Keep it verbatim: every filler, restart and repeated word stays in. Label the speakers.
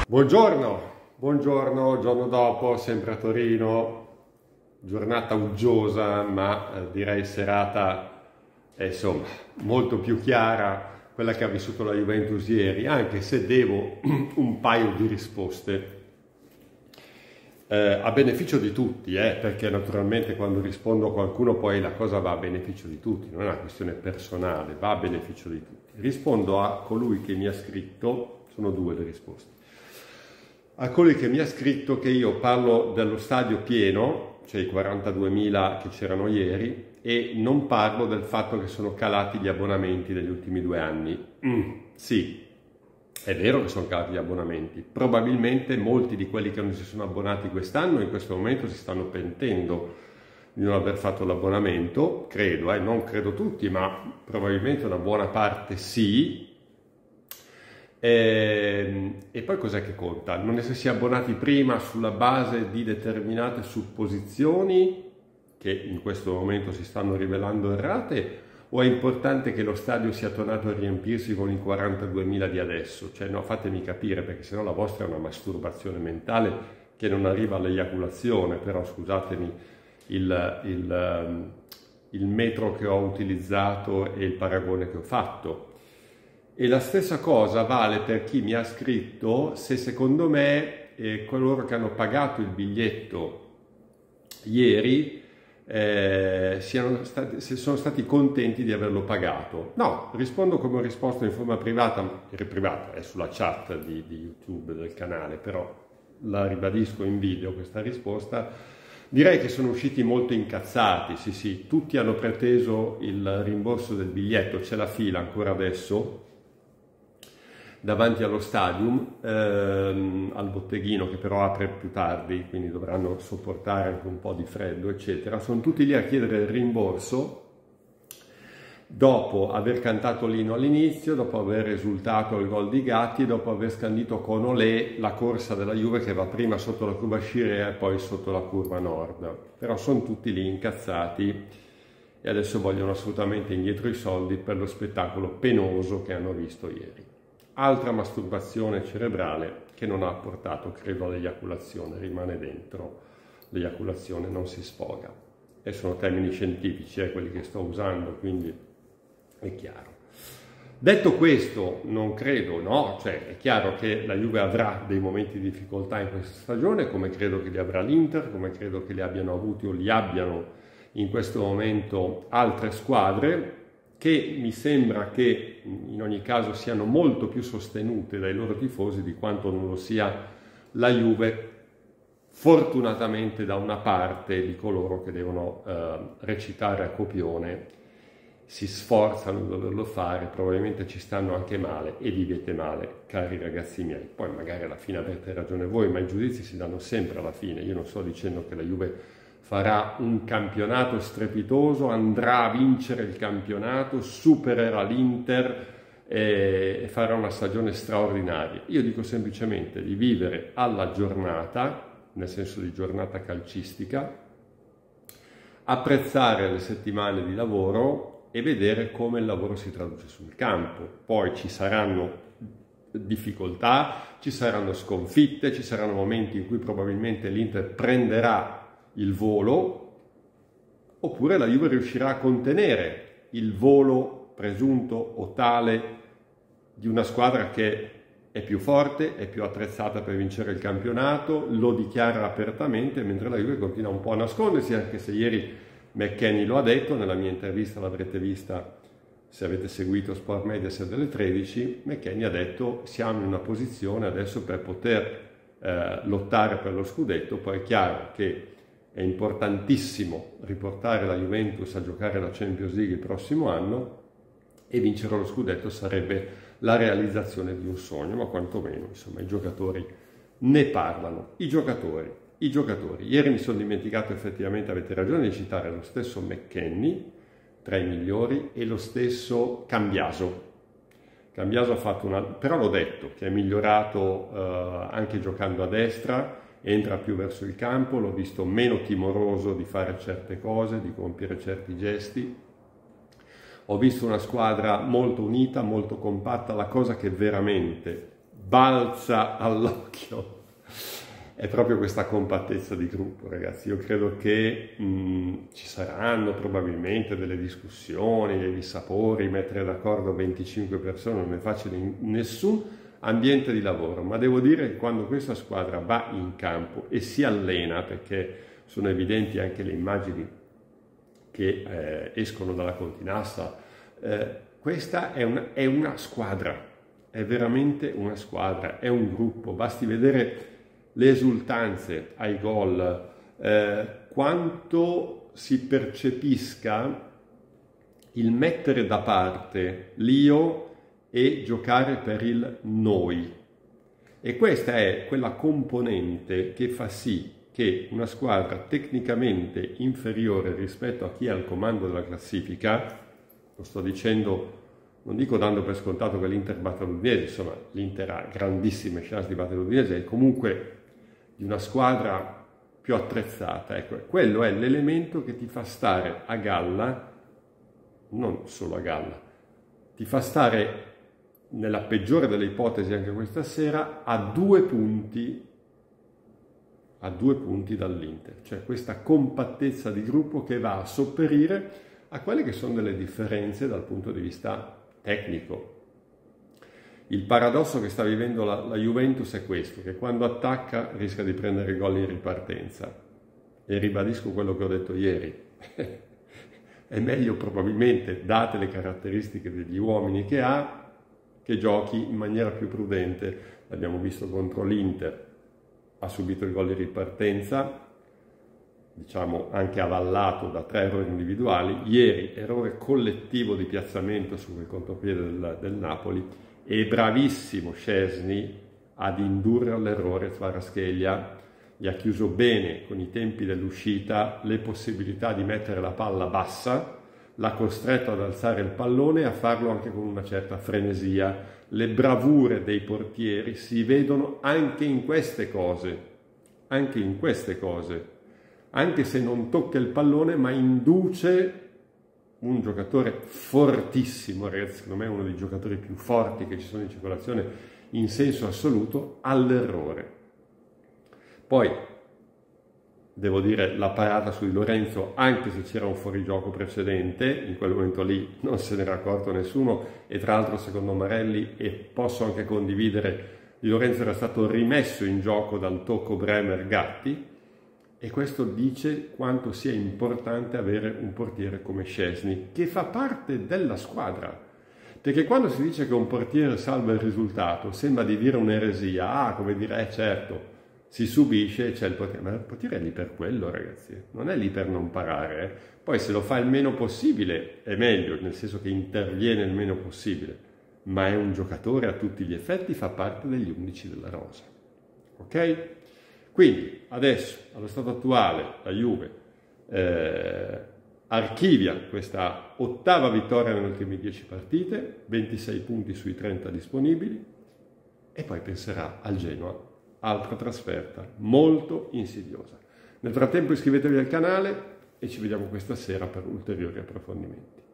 Speaker 1: Buongiorno, buongiorno, giorno dopo, sempre a Torino, giornata uggiosa, ma eh, direi serata, eh, insomma, molto più chiara, quella che ha vissuto la Juventus ieri, anche se devo un paio di risposte eh, a beneficio di tutti, eh, perché naturalmente quando rispondo a qualcuno poi la cosa va a beneficio di tutti, non è una questione personale, va a beneficio di tutti. Rispondo a colui che mi ha scritto, sono due le risposte. A colui che mi ha scritto che io parlo dello stadio pieno, cioè i quarantaduemila che c'erano ieri, e non parlo del fatto che sono calati gli abbonamenti negli ultimi due anni. Mm, sì, è vero che sono calati gli abbonamenti. Probabilmente molti di quelli che non si sono abbonati quest'anno in questo momento si stanno pentendo di non aver fatto l'abbonamento, credo, eh, non credo tutti, ma probabilmente una buona parte sì. E, e poi cos'è che conta? Non essersi abbonati prima sulla base di determinate supposizioni che in questo momento si stanno rivelando errate, o è importante che lo stadio sia tornato a riempirsi con i quarantaduemila di adesso? Cioè no, fatemi capire, perché sennò la vostra è una masturbazione mentale che non arriva all'eiaculazione, però scusatemi il, il, il metro che ho utilizzato e il paragone che ho fatto. E la stessa cosa vale per chi mi ha scritto se secondo me eh, coloro che hanno pagato il biglietto ieri eh, siano stati, se sono stati contenti di averlo pagato. No, rispondo come ho risposto in forma privata, privata è sulla chat di, di YouTube del canale, però la ribadisco in video questa risposta. Direi che sono usciti molto incazzati, sì sì, tutti hanno preteso il rimborso del biglietto, c'è la fila ancora adesso davanti allo stadium, ehm, al botteghino che però apre più tardi, quindi dovranno sopportare anche un po' di freddo, eccetera. Sono tutti lì a chiedere il rimborso dopo aver cantato l'inno all'inizio, dopo aver esultato il gol di Gatti, dopo aver scandito con Olé la corsa della Juve che va prima sotto la curva Scirea e poi sotto la curva nord. Però sono tutti lì incazzati e adesso vogliono assolutamente indietro i soldi per lo spettacolo penoso che hanno visto ieri. Altra masturbazione cerebrale che non ha portato, credo, all'eiaculazione, rimane dentro, l'eiaculazione non si sfoga. E sono termini scientifici, eh, quelli che sto usando, quindi è chiaro. Detto questo, non credo, no, cioè è chiaro che la Juve avrà dei momenti di difficoltà in questa stagione, come credo che li avrà l'Inter, come credo che li abbiano avuti o li abbiano in questo momento altre squadre, che mi sembra che in ogni caso siano molto più sostenute dai loro tifosi di quanto non lo sia la Juve, fortunatamente da una parte di coloro che devono eh, recitare a copione, si sforzano di doverlo fare, probabilmente ci stanno anche male e vivete male, cari ragazzi miei. Poi magari alla fine avete ragione voi, ma i giudizi si danno sempre alla fine. Io non sto dicendo che la Juve farà un campionato strepitoso, andrà a vincere il campionato, supererà l'Inter e farà una stagione straordinaria. Io dico semplicemente di vivere alla giornata, nel senso di giornata calcistica, apprezzare le settimane di lavoro e vedere come il lavoro si traduce sul campo. Poi ci saranno difficoltà, ci saranno sconfitte, ci saranno momenti in cui probabilmente l'Inter prenderà il volo, oppure la Juve riuscirà a contenere il volo presunto o tale di una squadra che è più forte, è più attrezzata per vincere il campionato, lo dichiara apertamente, mentre la Juve continua un po' a nascondersi, anche se ieri McKennie lo ha detto, nella mia intervista l'avrete vista se avete seguito Sport Mediaset delle tredici, McKennie ha detto siamo in una posizione adesso per poter eh, lottare per lo scudetto. Poi è chiaro che è importantissimo riportare la Juventus a giocare la Champions League il prossimo anno e vincere lo scudetto sarebbe la realizzazione di un sogno, ma quantomeno insomma i giocatori ne parlano. I giocatori, i giocatori. Ieri mi sono dimenticato, effettivamente avete ragione di citare lo stesso McKennie tra i migliori e lo stesso Cambiaso. Cambiaso ha fatto una... però l'ho detto che è migliorato eh, anche giocando a destra, entra più verso il campo, l'ho visto meno timoroso di fare certe cose, di compiere certi gesti. Ho visto una squadra molto unita, molto compatta. La cosa che veramente balza all'occhio è proprio questa compattezza di gruppo, ragazzi. Io credo che mh, ci saranno probabilmente delle discussioni, dei dissapori, mettere d'accordo venticinque persone non è facile in nessun ambiente di lavoro, ma devo dire che quando questa squadra va in campo e si allena, perché sono evidenti anche le immagini che eh, escono dalla Continassa, eh, questa è una, è una squadra, è veramente una squadra, è un gruppo. Basti vedere le esultanze ai gol, eh, quanto si percepisca il mettere da parte l'io e giocare per il noi. E questa è quella componente che fa sì che una squadra tecnicamente inferiore rispetto a chi è al comando della classifica, lo sto dicendo, non dico dando per scontato che l'Inter batte l'Udinese, insomma l'Inter ha grandissime chance di battere l'Udinese, è comunque di una squadra più attrezzata, ecco, quello è l'elemento che ti fa stare a galla, non solo a galla, ti fa stare nella peggiore delle ipotesi anche questa sera a due punti a due punti dall'Inter, cioè questa compattezza di gruppo che va a sopperire a quelle che sono delle differenze dal punto di vista tecnico. Il paradosso che sta vivendo la, la Juventus è questo, che quando attacca rischia di prendere gol in ripartenza. E ribadisco quello che ho detto ieri. È meglio probabilmente, date le caratteristiche degli uomini che ha, che giochi in maniera più prudente. L'abbiamo visto contro l'Inter, ha subito il gol in ripartenza, diciamo anche avallato da tre errori individuali. Ieri errore collettivo di piazzamento su quel contropiede del, del Napoli, e bravissimo Szczęsny ad indurre all'errore Kvaratskhelia. Gli ha chiuso bene con i tempi dell'uscita le possibilità di mettere la palla bassa, l'ha costretto ad alzare il pallone e a farlo anche con una certa frenesia. Le bravure dei portieri si vedono anche in queste cose, anche in queste cose, anche se non tocca il pallone ma induce un giocatore fortissimo, ragazzi, secondo me è uno dei giocatori più forti che ci sono in circolazione in senso assoluto, all'errore. Poi devo dire la parata su di Lorenzo, anche se c'era un fuorigioco precedente, in quel momento lì non se n'era accorto nessuno, e tra l'altro secondo Marelli, e posso anche condividere, Di Lorenzo era stato rimesso in gioco dal tocco Bremer-Gatti, e questo dice quanto sia importante avere un portiere come Szczęsny, che fa parte della squadra. Perché quando si dice che un portiere salva il risultato, sembra di dire un'eresia. Ah, come dire, eh certo, si subisce e c'è il portiere. Ma il portiere è lì per quello, ragazzi. Non è lì per non parare. Eh. Poi se lo fa il meno possibile è meglio, nel senso che interviene il meno possibile. Ma è un giocatore a tutti gli effetti, fa parte degli undici della rosa. Ok? Quindi adesso, allo stato attuale, la Juve eh, archivia questa ottava vittoria nelle ultime dieci partite, ventisei punti sui trenta disponibili, e poi penserà al Genoa, altra trasferta molto insidiosa. Nel frattempo iscrivetevi al canale e ci vediamo questa sera per ulteriori approfondimenti.